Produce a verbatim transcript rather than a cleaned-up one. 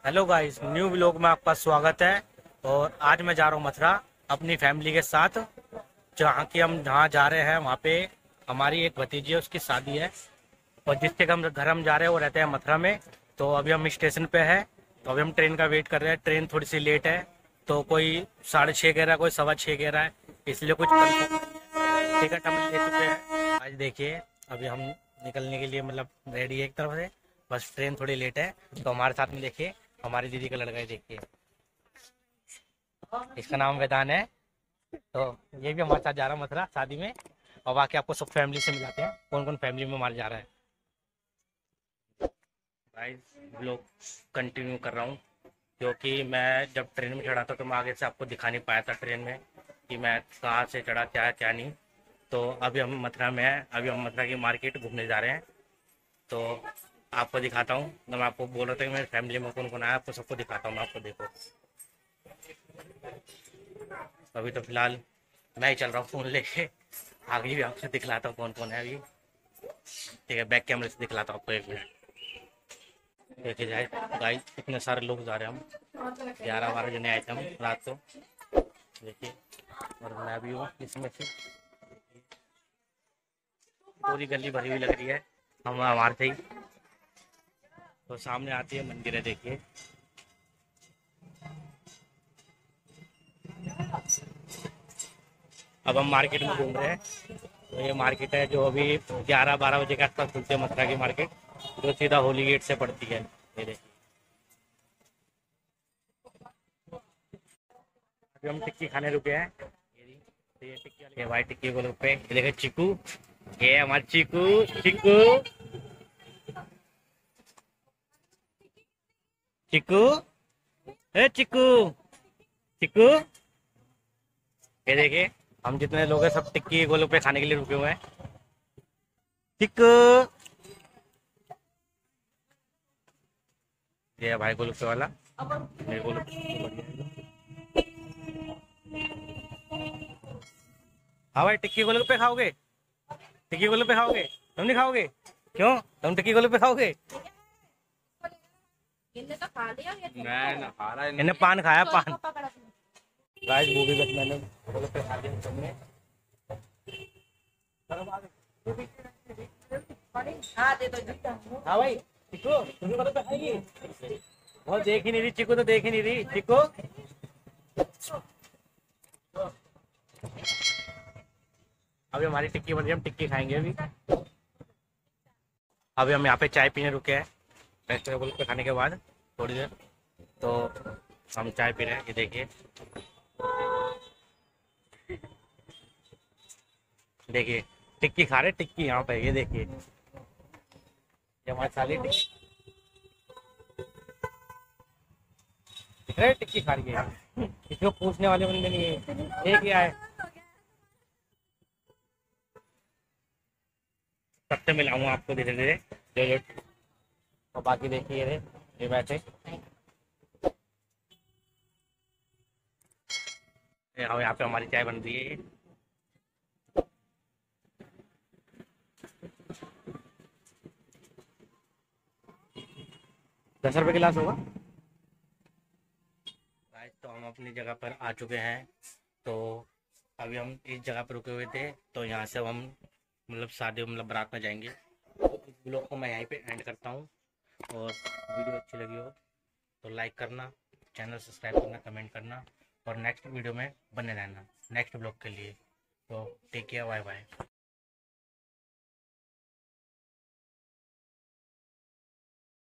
Hello guys, new vlog में आपका स्वागत है। और आज मैं जा रहा हूँ मथुरा अपनी फैमिली के साथ। जहाँ की हम जहाँ जा रहे हैं वहाँ पे हमारी एक भतीजी है, उसकी शादी है। और जिसके हम घर हम जा रहे हैं वो रहते हैं मथुरा में। तो अभी हम स्टेशन पे हैं, तो अभी हम ट्रेन का वेट कर रहे हैं। ट्रेन थोड़ी सी लेट है, तो कोई साढ़े छः कह रहा है, कोई सवा छः कह रहा है, इसलिए कुछ कंफर्म टिकट हम ले चुके हैं। आज देखिए अभी हम निकलने के लिए मतलब रेडी है एक तरफ से, बस ट्रेन थोड़ी लेट है। तो हमारे साथ में देखिए हमारी दीदी का लड़का है, देखिए इसका नाम वेदान है। तो ये भी हमारे साथ जा रहा है मथुरा शादी में। और बाकी आपको सब फैमिली से मिलाते हैं, कौन कौन फैमिली में हमारे जा रहा है। गाइस ब्लॉग कंटिन्यू कर रहा हूँ, क्योंकि मैं जब ट्रेन में चढ़ा था तो मैं आगे से आपको दिखा नहीं पाया था ट्रेन में कि मैं कहाँ से चढ़ा, क्या है क्या नहीं। तो अभी हम मथुरा में हैं, अभी हम मथुरा की मार्केट घूमने जा रहे हैं। तो आपको दिखाता हूँ। तो मैं आपको बोल रहा था कि मेरी फैमिली में कौन कौन आया, आपको सबको दिखाता हूँ मैं। आपको देखो, अभी तो फिलहाल मैं ही चल रहा हूँ फ़ोन लेके। आगे भी आपसे दिखलाता हूँ कौन कौन है अभी। ठीक है, बैक कैमरे से दिखलाता हूँ आपको, एक मिनट। देखे जाए गाइस, इतने सारे लोग जा रहे हैं हम, ग्यारह बारह जने आए थे हम रात को, देखिए। और मैं भी हूँ इसमें से। पूरी गली भरी हुई लग रही है, हम हमारे थे ही। तो सामने आती है मंदिर है, देखिए। अब हम मार्केट में घूम रहे हैं। तो ये मार्केट है जो अभी ग्यारह बारह बजे के आसपास खुलती है, मथुरा की मार्केट, जो सीधा होली गेट से पड़ती है। ये देखिए, अभी हम टिक्की खाने रुके हैं। ये रही, तो ये टिक्की वाले भाई टिक्की को रुपए, ये देखे चीकू, ये हमारे चीकू। चीकू चिक्कू, ए चिक्कू, चिक्कू। ये देखिए हम जितने लोग हैं सब टिक्की गोलगप्पे खाने के लिए रुके हुए हैं। चिक्कू, ये है भाई गोलगप्पे वाला। मेरे गोलगप्पे, हाँ भाई टिक्की गोलगप्पे खाओगे? टिक्की गोलगप्पे खाओगे? तुम नहीं खाओगे? क्यों, तुम टिक्की गोलगप्पे खाओगे? इनने तो खा लिया ये तो। मैं ना खा रहा, इन्हें पान खाया, पान। गाइस वो भी बस मैंने गोलगप्पे खा लिए तुमने। हाँ दे दो। हाँ भाई चिक्कू, तुम्हें गोलगप्पे खाएगी? वो देख ही नहीं रही चिक्कू, तो देख ही नहीं रही चिक्कू। अभी हमारी टिक्की बन रही है, हम टिक्की खाएंगे अभी। अभी हम यहाँ पे चाय पीने रुके हैं वेजिटेबल पे खाने के बाद थोड़ी देर। तो हम चाय पी रहे हैं, ये देखिए। देखिए टिक्की खा रहे, टिक्की यहाँ पे, ये देखिए। ये हमारी साली टिक्की दिख रहे, टिक्की खा रही है। किसी को पूछने वाले बंदे नहीं है, ये क्या है। सबसे मिलाऊंगा आपको धीरे धीरे जो जो। और बाकी देखिए ये ये बैठे, यहाँ पे हमारी चाय बन रही है। दस रुपए गिलास होगा। गाइस तो हम अपनी जगह पर आ चुके हैं। तो अभी हम इस जगह पर रुके हुए थे, तो यहाँ से हम मतलब शादी मतलब बारात में जाएंगे। तो इस ब्लॉग को मैं यहीं पे एंड करता हूँ। और वीडियो अच्छी लगी हो तो लाइक करना, चैनल सब्सक्राइब करना, कमेंट करना, और नेक्स्ट वीडियो में बने रहना नेक्स्ट ब्लॉग के लिए। तो टेक केयर, बाय बाय।